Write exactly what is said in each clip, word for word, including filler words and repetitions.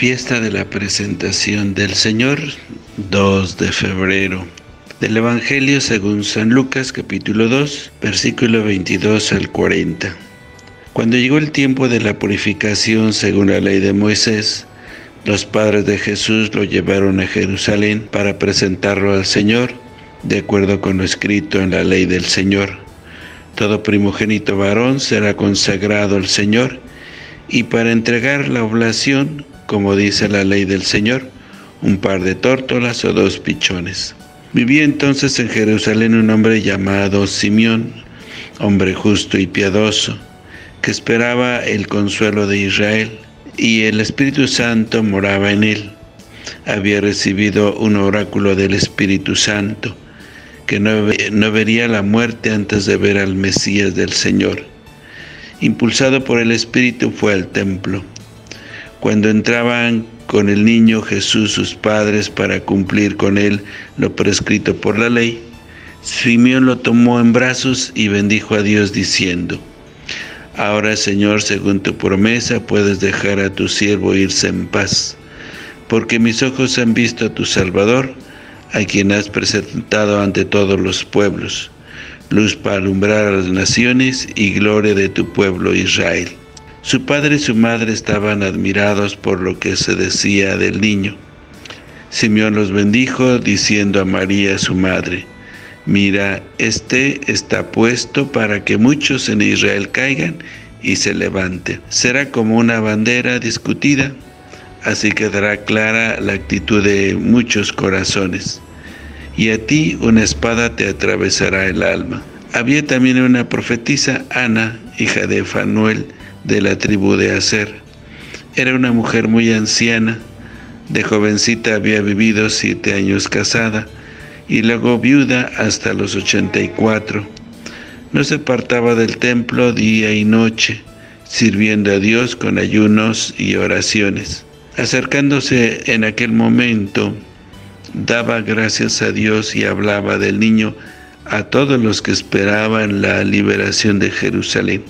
Fiesta de la Presentación del Señor, dos de febrero. Del Evangelio según San Lucas, capítulo dos, versículo veintidós al cuarenta. Cuando llegó el tiempo de la purificación según la ley de Moisés, los padres de Jesús lo llevaron a Jerusalén para presentarlo al Señor, de acuerdo con lo escrito en la ley del Señor. Todo primogénito varón será consagrado al Señor, y para entregar la oblación, como dice la ley del Señor, un par de tórtolas o dos pichones. Vivía entonces en Jerusalén un hombre llamado Simeón, hombre justo y piadoso, que esperaba el consuelo de Israel, y el Espíritu Santo moraba en él. Había recibido un oráculo del Espíritu Santo, que no, no vería la muerte antes de ver al Mesías del Señor. Impulsado por el Espíritu fue al templo. Cuando entraban con el niño Jesús sus padres para cumplir con él lo prescrito por la ley, Simeón lo tomó en brazos y bendijo a Dios diciendo: Ahora, Señor, según tu promesa, puedes dejar a tu siervo irse en paz, porque mis ojos han visto a tu Salvador, a quien has presentado ante todos los pueblos, luz para alumbrar a las naciones y gloria de tu pueblo Israel. Su padre y su madre estaban admirados por lo que se decía del niño. Simeón los bendijo, diciendo a María su madre: Mira, este está puesto para que muchos en Israel caigan y se levanten. Será como una bandera discutida, así quedará clara la actitud de muchos corazones. Y a ti una espada te atravesará el alma. Había también una profetisa, Ana, hija de Fanuel, de la tribu de Aser. Era una mujer muy anciana. De jovencita había vivido siete años casada, y luego viuda hasta los ochenta y cuatro. No se apartaba del templo día y noche, sirviendo a Dios con ayunos y oraciones. Acercándose en aquel momento, daba gracias a Dios y hablaba del niño a todos los que esperaban la liberación de Jerusalén.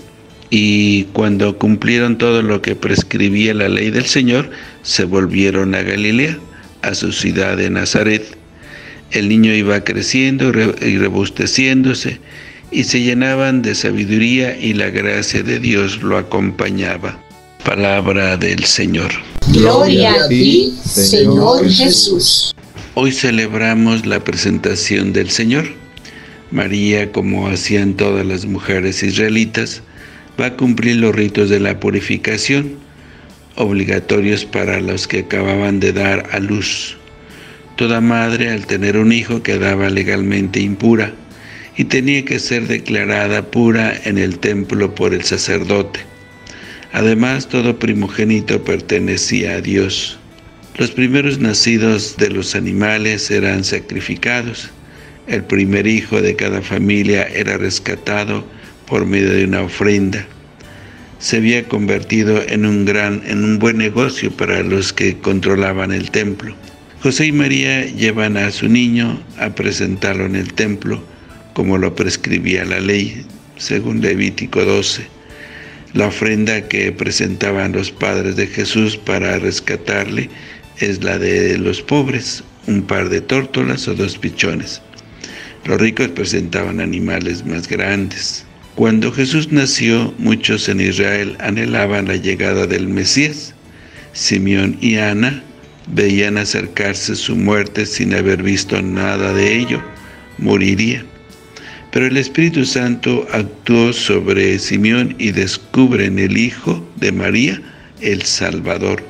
Y cuando cumplieron todo lo que prescribía la ley del Señor, se volvieron a Galilea, a su ciudad de Nazaret. El niño iba creciendo y robusteciéndose, y se llenaban de sabiduría, y la gracia de Dios lo acompañaba. Palabra del Señor. Gloria a ti, Señor Jesús. Hoy celebramos la presentación del Señor. María, como hacían todas las mujeres israelitas, va a cumplir los ritos de la purificación, obligatorios para los que acababan de dar a luz. Toda madre, al tener un hijo, quedaba legalmente impura y tenía que ser declarada pura en el templo por el sacerdote. Además, todo primogénito pertenecía a Dios. Los primeros nacidos de los animales eran sacrificados. El primer hijo de cada familia era rescatado por medio de una ofrenda. Se había convertido en un gran, en un buen negocio para los que controlaban el templo. José y María llevan a su niño a presentarlo en el templo, como lo prescribía la ley, según Levítico doce. La ofrenda que presentaban los padres de Jesús para rescatarle es la de los pobres, un par de tórtolas o dos pichones. Los ricos presentaban animales más grandes. Cuando Jesús nació, muchos en Israel anhelaban la llegada del Mesías. Simeón y Ana veían acercarse su muerte sin haber visto nada de ello. Moriría. Pero el Espíritu Santo actuó sobre Simeón y descubre en el Hijo de María el Salvador.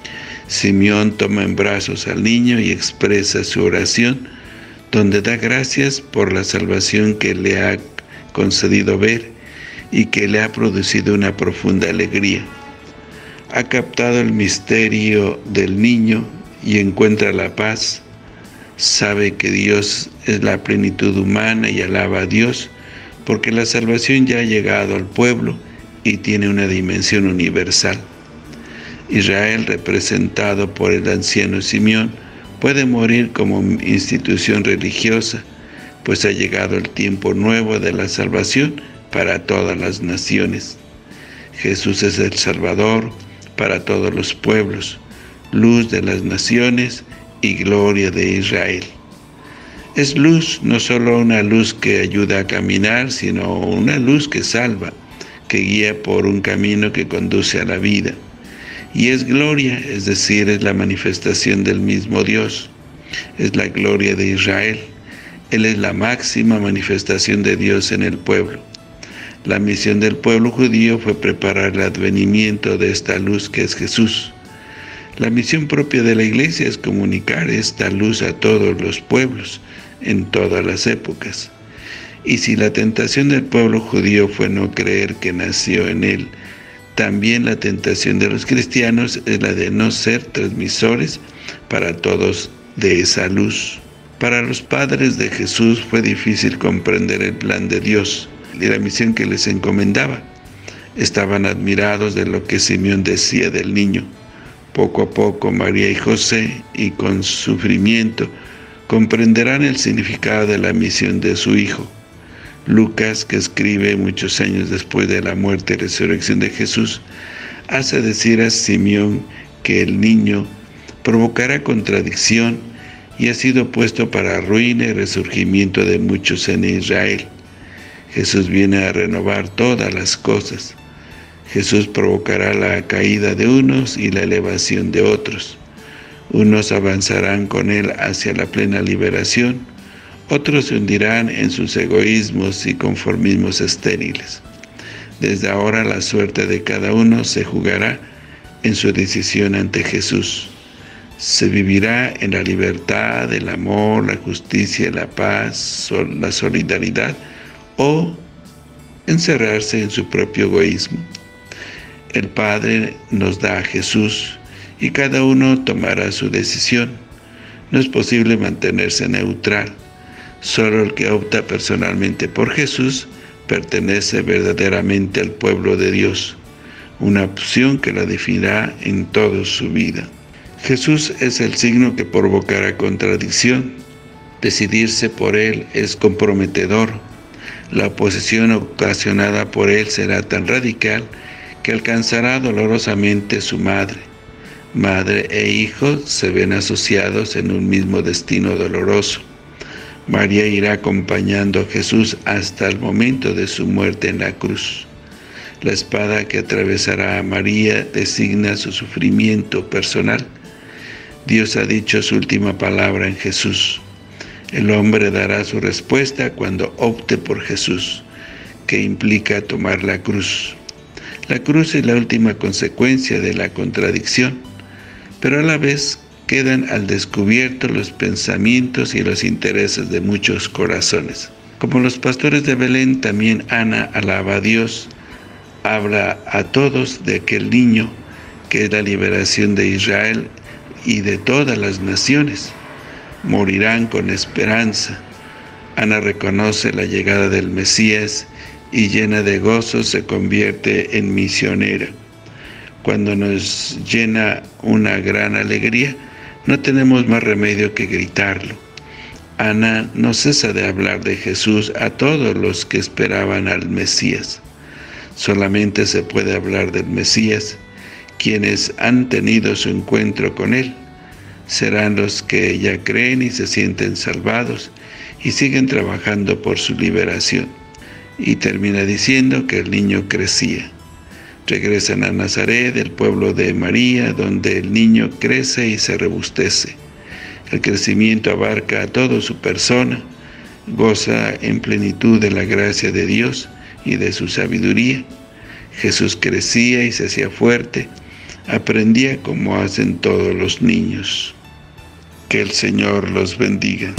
Simeón toma en brazos al niño y expresa su oración, donde da gracias por la salvación que le ha concedido ver y que le ha producido una profunda alegría. Ha captado el misterio del niño y encuentra la paz. Sabe que Dios es la plenitud humana y alaba a Dios porque la salvación ya ha llegado al pueblo y tiene una dimensión universal. Israel, representado por el anciano Simeón, puede morir como institución religiosa, pues ha llegado el tiempo nuevo de la salvación para todas las naciones. Jesús es el Salvador para todos los pueblos. luz de las naciones y gloria de Israel. Es luz, no solo una luz que ayuda a caminar, sino una luz que salva, que guía por un camino que conduce a la vida. Y es gloria, es decir, es la manifestación del mismo Dios. Es la gloria de Israel. Él es la máxima manifestación de Dios en el pueblo. La misión del pueblo judío fue preparar el advenimiento de esta luz que es Jesús. La misión propia de la Iglesia es comunicar esta luz a todos los pueblos, en todas las épocas. Y si la tentación del pueblo judío fue no creer que nació en él, también la tentación de los cristianos es la de no ser transmisores para todos de esa luz. Para los padres de Jesús fue difícil comprender el plan de Dios y la misión que les encomendaba. Estaban admirados de lo que Simeón decía del niño. Poco a poco María y José, y con sufrimiento, comprenderán el significado de la misión de su hijo. Lucas, que escribe muchos años después de la muerte y resurrección de Jesús, hace decir a Simeón que el niño provocará contradicción y ha sido puesto para ruina y resurgimiento de muchos en Israel. Jesús viene a renovar todas las cosas. Jesús provocará la caída de unos y la elevación de otros. Unos avanzarán con él hacia la plena liberación, otros se hundirán en sus egoísmos y conformismos estériles. Desde ahora la suerte de cada uno se jugará en su decisión ante Jesús. Se vivirá en la libertad, el amor, la justicia, la paz, la solidaridad, o encerrarse en su propio egoísmo. El Padre nos da a Jesús y cada uno tomará su decisión. No es posible mantenerse neutral. Solo el que opta personalmente por Jesús pertenece verdaderamente al pueblo de Dios, una opción que la definirá en toda su vida. Jesús es el signo que provocará contradicción. Decidirse por Él es comprometedor. La oposición ocasionada por Él será tan radical que alcanzará dolorosamente su madre. Madre e hijo se ven asociados en un mismo destino doloroso. María irá acompañando a Jesús hasta el momento de su muerte en la cruz. La espada que atravesará a María designa su sufrimiento personal. Dios ha dicho su última palabra en Jesús. El hombre dará su respuesta cuando opte por Jesús, que implica tomar la cruz. La cruz es la última consecuencia de la contradicción, pero a la vez quedan al descubierto los pensamientos y los intereses de muchos corazones. Como los pastores de Belén, también Ana alaba a Dios, habla a todos de aquel niño que es la liberación de Israel y de todas las naciones. Morirán con esperanza. Ana reconoce la llegada del Mesías y llena de gozo se convierte en misionera. Cuando nos llena una gran alegría, no tenemos más remedio que gritarlo. Ana no cesa de hablar de Jesús a todos los que esperaban al Mesías. Solamente se puede hablar del Mesías quienes han tenido su encuentro con Él. Serán los que ya creen y se sienten salvados y siguen trabajando por su liberación. Y termina diciendo que el niño crecía. Regresan a Nazaret, el pueblo de María, donde el niño crece y se robustece. El crecimiento abarca a toda su persona, goza en plenitud de la gracia de Dios y de su sabiduría. Jesús crecía y se hacía fuerte, aprendía como hacen todos los niños. Que el Señor los bendiga.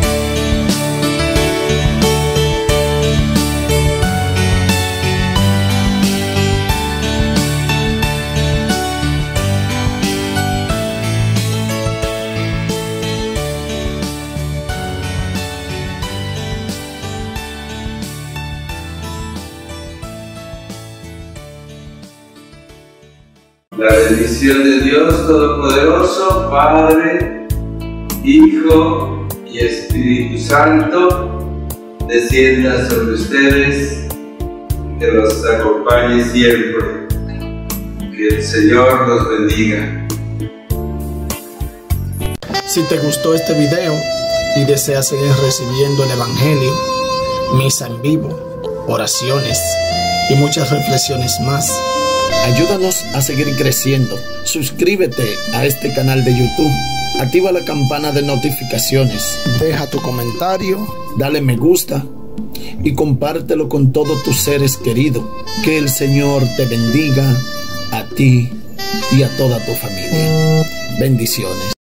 La bendición de Dios Todopoderoso, Padre, Hijo y Espíritu Santo, descienda sobre ustedes, que los acompañe siempre. Que el Señor los bendiga. Si te gustó este video y deseas seguir recibiendo el Evangelio, misa en vivo, oraciones y muchas reflexiones más, ayúdanos a seguir creciendo. Suscríbete a este canal de YouTube, activa la campana de notificaciones, deja tu comentario, dale me gusta y compártelo con todos tus seres queridos. Que el Señor te bendiga a ti y a toda tu familia. Bendiciones.